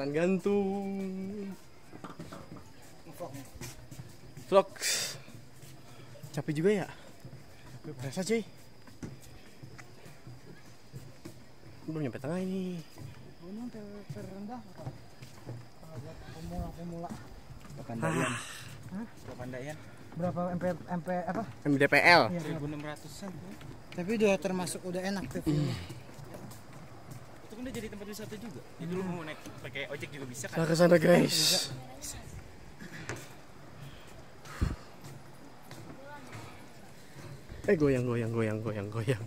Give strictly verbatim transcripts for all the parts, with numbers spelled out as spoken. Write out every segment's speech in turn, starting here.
jembatan gantung. Vlog. Capek juga ya? Berasa cuy. Belum nyampe tengah ini. Gunung terendah kalau buat pemula-pemula. Pandaian. Hah? Pandaian. Berapa M P M P apa? M D P L. Iya, seribu enam ratusan. tapi udah termasuk udah enak tuh. Hmm. Itu kan udah jadi tempat wisata juga. Jadi dulu mau naik pakai ojek juga bisa kan? Nah, ke sana guys. Eh goyang goyang goyang goyang goyang.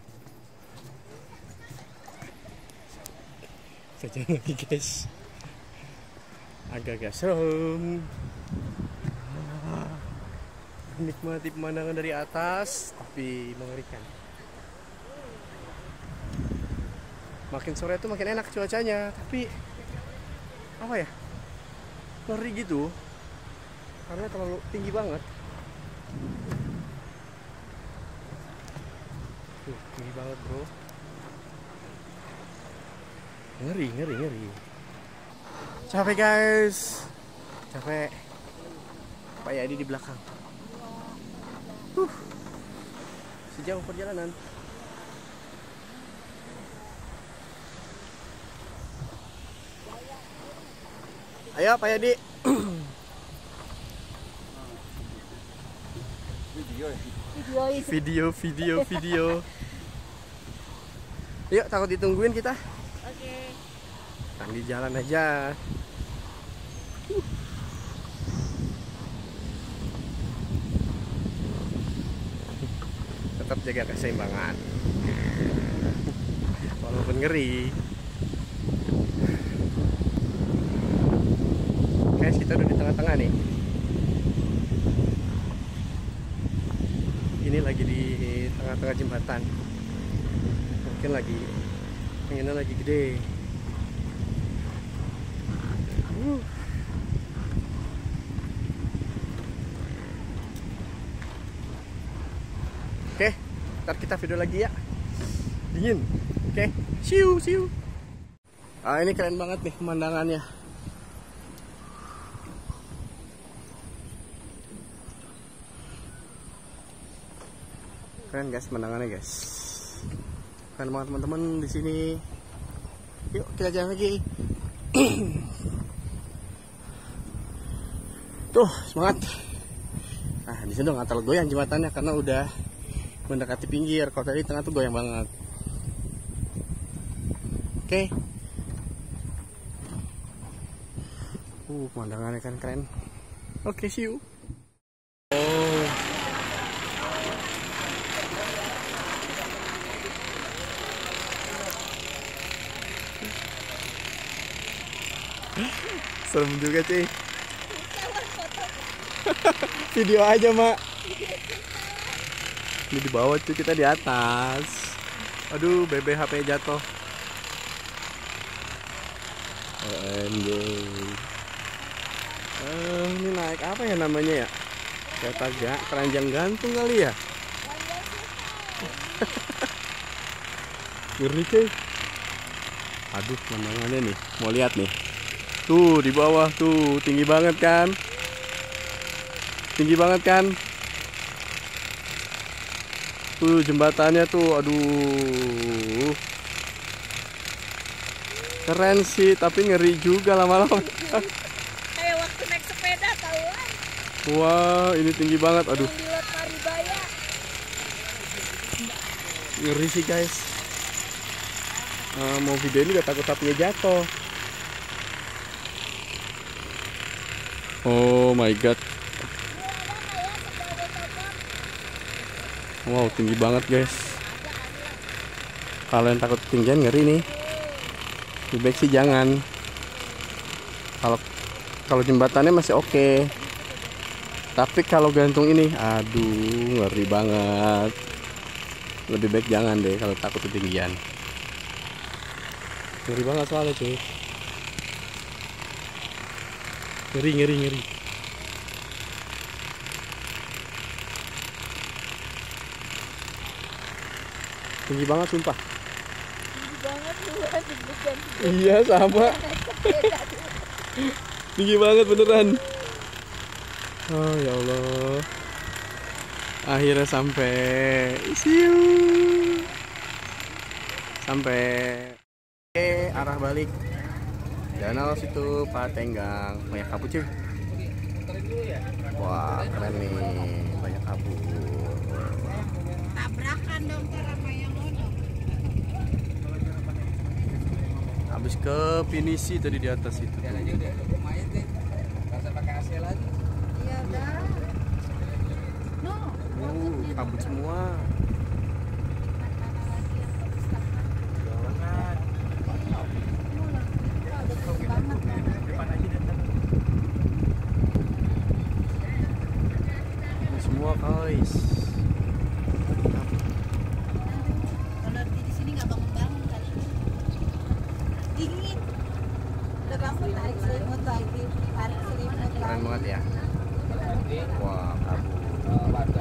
Saja lagi guys. Agak-agak serem. Ah, menikmati pemandangan dari atas tapi mengerikan. Makin sore itu makin enak cuacanya, tapi apa ya? Ngeri gitu. Karena terlalu tinggi banget. Tuh, tinggi banget, bro. Ngeri, ngeri, ngeri. Capek guys. Capek. Pak Yadi di belakang. Huh. Sejauh perjalanan. Ayo Pak Yadi. Video, video, video. Yuk, takut ditungguin kita. Oke. Kan di jalan aja. Uh. Tetap jaga keseimbangan. Walaupun ngeri. Guys, kita udah di tengah-tengah nih. Ini lagi di tengah-tengah jembatan. Mungkin lagi anginnya lagi gede. Uh. Oke, ntar kita video lagi ya. Dingin. Oke, siu siu. Ah, ini keren banget nih pemandangannya. Keren guys pemandangannya guys. Keren banget teman-teman di sini. Yuk kita jalan lagi. Tuh semangat. Nah di sini dong nggak goyang jembatannya karena udah mendekati pinggir. Kalau tadi tengah tuh goyang banget. Oke. Uh pemandangannya kan keren. Oke, see you. Oh. Serem juga cuy. Video aja mak. Ini di bawah cuy, kita di atas. Aduh, B B H P jatuh. O M G. Eh, ini naik apa ya namanya ya? Kereta gak keranjang gantung kali ya? Ngeri cuy. Aduh, pemandangannya nih. Mau lihat nih. Tuh di bawah tuh tinggi banget kan, tinggi banget kan, tuh jembatannya tuh, aduh, keren sih tapi ngeri juga lama-lama. Kayak waktu naik sepeda tahuan. Wah ini tinggi banget, aduh, Yang di Lot Maribaya. ngeri sih guys. Uh, mau video ini gak takut tapinya jatuh. Oh my god. Wow tinggi banget guys. Kalian takut ketinggian ngeri nih. Lebih baik sih jangan. Kalau kalau jembatannya masih oke. Okay. Tapi kalau gantung ini, aduh ngeri banget. Lebih baik jangan deh kalau takut ketinggian. Ngeri banget soalnya cuy. Ngeri, ngeri, ngeri. Tinggi banget sumpah. Tinggi banget tuh, deg-degan. Iya sama. Tinggi banget beneran. Oh ya Allah. Akhirnya sampai. Siu. Sampai. Oke, arah balik. Danau situ Patenggang. Banyak kabut cuy. Wah, keren nih. Banyak kabut. Tabrakan dong sama yang ono. Habis ke pinisi tadi di atas itu. Iya udah. No. Uh, kabut semua. Ini semua guys. Kalau di sini nggak bangun-bangun kali. Dingin. Udah bangun tarik selimut lagi. Tarik selimut Keren lagi. banget ya. Wah, kabut.